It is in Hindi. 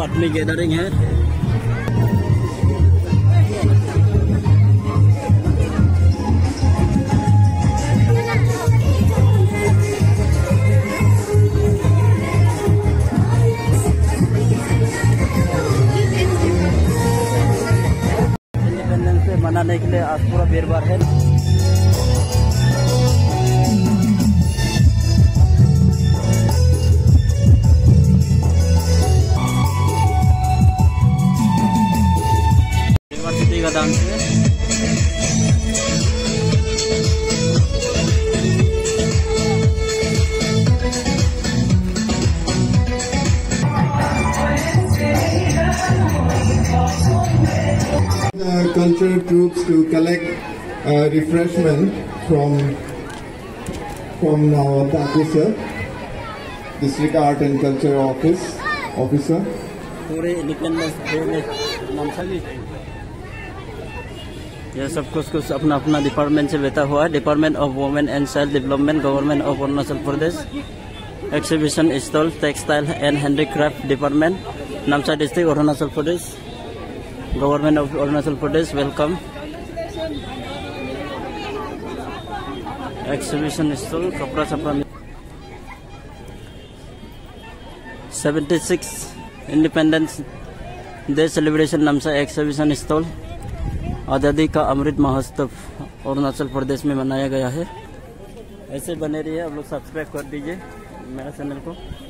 आदमी गैदरिंग है। इंडिपेंडेंस डे मनाने के लिए आज पूरा भीड़-भाड़ है। यूनिवर्सिटी का डांस है। Cultural troops to collect refreshment from our officer, District Art and Culture officer. पूरे इंडिपेंडेंस डे में नामसा भी यह सब कुछ अपना अपना डिपार्टमेंट से बैठा हुआ है। Department of women and child development, government of Arunachal Pradesh, exhibition stall, textile and handicraft department, Namsai district, Arunachal Pradesh, government of Arunachal Pradesh, welcome. Exhibition stall, कपड़ा छपड़ा। 76 independence day celebration Namsai exhibition stall, आज़ादी का अमृत महोत्सव अरुणाचल प्रदेश में मनाया गया है। ऐसे बने रहिए, आप लोग सब्सक्राइब कर दीजिए मेरा चैनल को।